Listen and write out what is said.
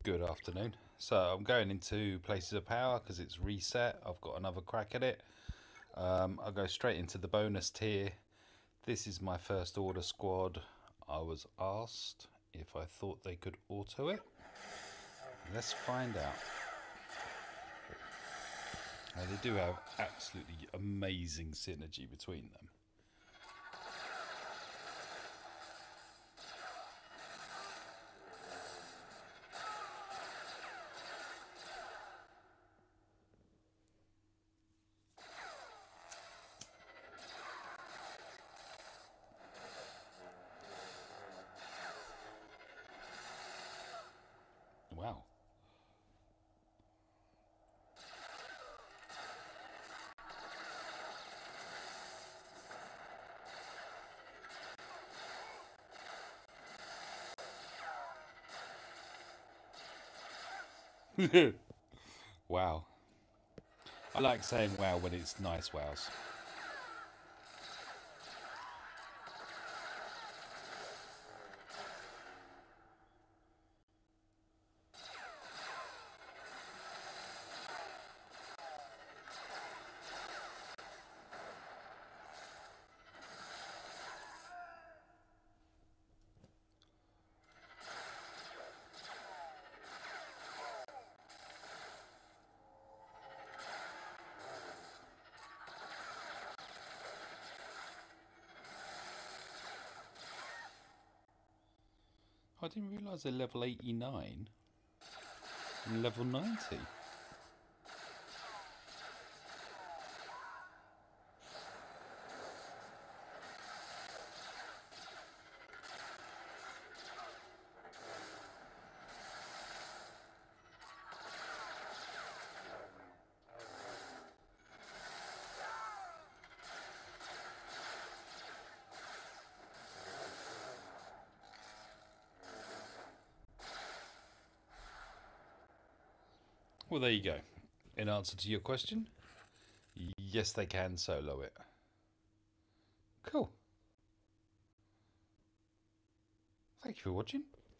Good afternoon. So I'm going into Places of Power because it's reset. I've got another crack at it. I'll go straight into the bonus tier. This is my first order squad. I was asked if I thought they could auto it. Let's find out. Now, they do have absolutely amazing synergy between them. Wow. Wow. I like saying wow when it's nice wows. I didn't realise they're level 89 and level 90. Well, there you go. In answer to your question, yes, they can solo it. Cool. Thank you for watching.